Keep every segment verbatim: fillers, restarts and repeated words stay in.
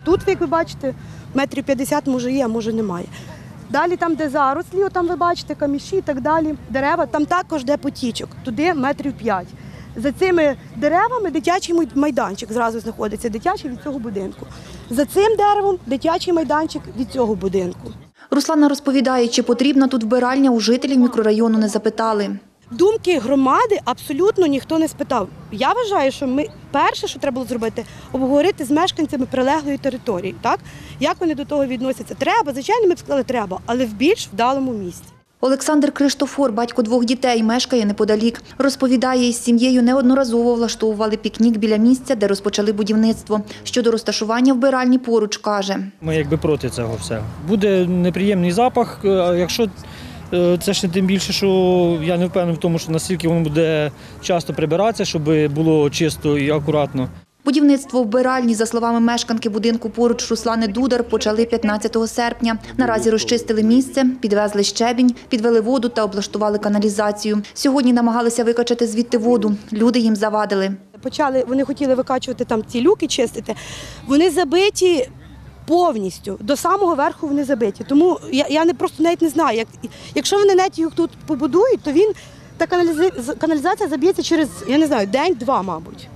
Тут, як ви бачите, метрів п'ятдесят може є, а може немає. Далі там, де зарослі, там ви бачите, каміші і так далі, дерева, там також де потічок, туди метрів п'ять. За цими деревами дитячий майданчик зразу знаходиться, дитячий від цього будинку. За цим деревом дитячий майданчик від цього будинку. Руслана розповідає, чи потрібна тут вбиральня, у жителів мікрорайону не запитали. Думки громади абсолютно ніхто не спитав. Я вважаю, що ми перше, що треба було зробити, обговорити з мешканцями прилеглої території. Так? Як вони до того відносяться? Треба, звичайно, ми б сказали, треба, але в більш вдалому місці. Олександр Криштофор, батько двох дітей, мешкає неподалік. Розповідає, із сім'єю неодноразово влаштовували пікнік біля місця, де розпочали будівництво. Щодо розташування вбиральні поруч, каже. Ми якби проти цього всього. Буде неприємний запах, якщо це ще тим більше, що я не впевнений в тому, що настільки воно буде часто прибиратися, щоб було чисто і акуратно. Будівництво вбиральні, за словами мешканки будинку поруч Руслани Дудар, почали п'ятнадцятого серпня. Наразі розчистили місце, підвезли щебінь, підвели воду та облаштували каналізацію. Сьогодні намагалися викачати звідти воду. Люди їм завадили. Почали, вони хотіли викачувати там ці люки, чистити. Вони забиті повністю, до самого верху вони забиті. Тому я, я не, просто навіть не знаю, як, якщо вони навіть їх тут побудують, то він, та каналізація, каналізація заб'ється через, я не знаю, день-два, мабуть.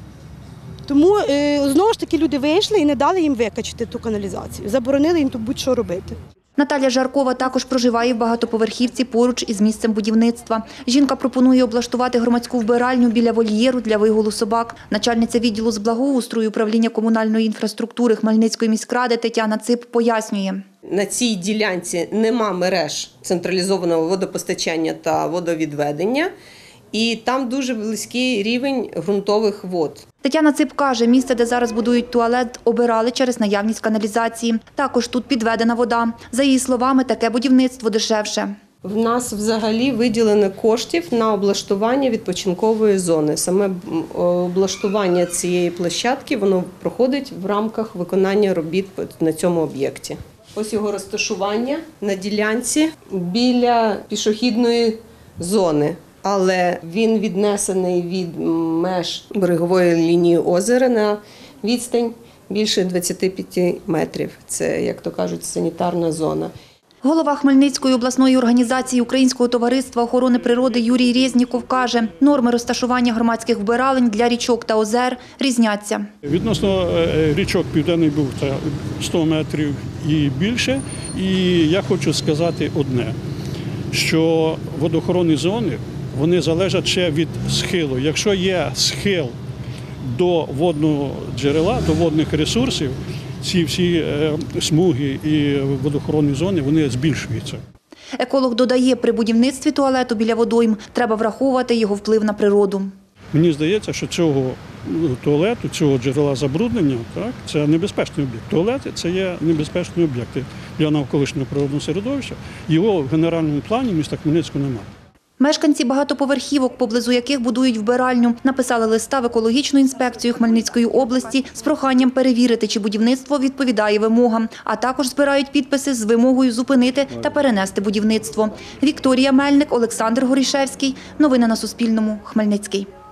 Тому, знову ж таки, люди вийшли і не дали їм викачати ту каналізацію. Заборонили їм тут будь-що робити. Наталя Жаркова також проживає в багатоповерхівці поруч із місцем будівництва. Жінка пропонує облаштувати громадську вбиральню біля вольєру для вигулу собак. Начальниця відділу з благоустрою управління комунальної інфраструктури Хмельницької міськради Тетяна Цип пояснює. На цій ділянці нема мереж централізованого водопостачання та водовідведення. І там дуже близький рівень ґрунтових вод. Тетяна Цип каже, місце, де зараз будують туалет, обирали через наявність каналізації. Також тут підведена вода. За її словами, таке будівництво дешевше. В нас взагалі виділено коштів на облаштування відпочинкової зони. Саме облаштування цієї площадки, воно проходить в рамках виконання робіт на цьому об'єкті. Ось його розташування на ділянці біля пішохідної зони. Але він віднесений від меж берегової лінії озера на відстань більше двадцяти п'яти метрів. Це, як то кажуть, санітарна зона. Голова Хмельницької обласної організації Українського товариства охорони природи Юрій Резніков каже, норми розташування громадських вбиралень для річок та озер різняться. Відносно річок Південний Буг – це сто метрів і більше. І я хочу сказати одне, що водоохоронні зони вони залежать ще від схилу. Якщо є схил до водного джерела, до водних ресурсів, ці всі смуги і водоохоронні зони, вони збільшуються. Еколог додає, при будівництві туалету біля водойм треба враховувати його вплив на природу. Мені здається, що цього туалету, цього джерела забруднення, так, це небезпечний об'єкт. Туалети – це є небезпечні об'єкти для навколишнього природного середовища. Його в генеральному плані міста Хмельницького немає. Мешканці багатоповерхівок, поблизу яких будують вбиральню, написали листа в екологічну інспекцію Хмельницької області з проханням перевірити, чи будівництво відповідає вимогам, а також збирають підписи з вимогою зупинити та перенести будівництво. Вікторія Мельник, Олександр Горішевський. Новини на Суспільному. Хмельницький.